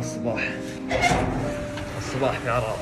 الصباح في عرعر.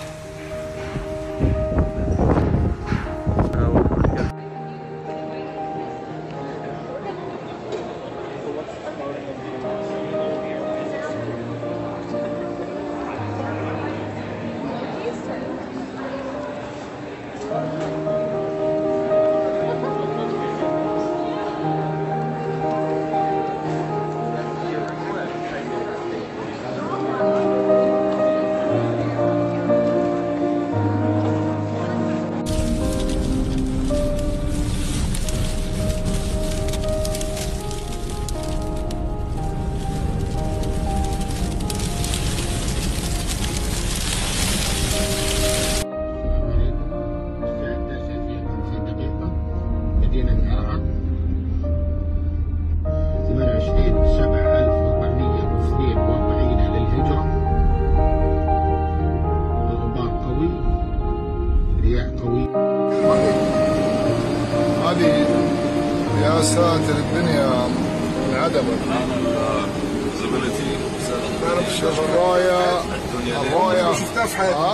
هذه يا ساتر الدنيا انعدمت. زميلتي تعرف الرايه شفتها في حياتي.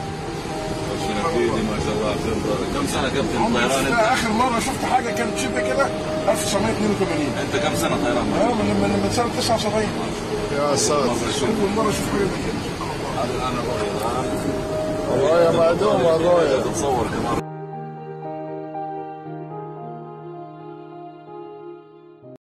ما شاء الله. كم سنه كابتن طيران؟ اخر مره شفت حاجه كانت شبه كده 1982. انت كم سنه طيران؟ من سنه 79. يا ساتر اول مره اشوف حاجه زي كده. هذا الان الرايه الرايه معدومه الرايه. تتصور كمان